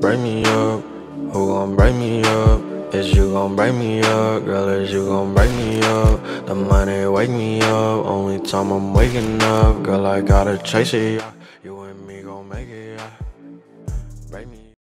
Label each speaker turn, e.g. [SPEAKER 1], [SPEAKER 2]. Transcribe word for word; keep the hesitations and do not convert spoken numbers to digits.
[SPEAKER 1] break me up? Who gon' break me up? Is you gon' break me up? Girl, is you gon' break me up? The money wake me up, only time I'm waking up. Girl, I gotta chase it.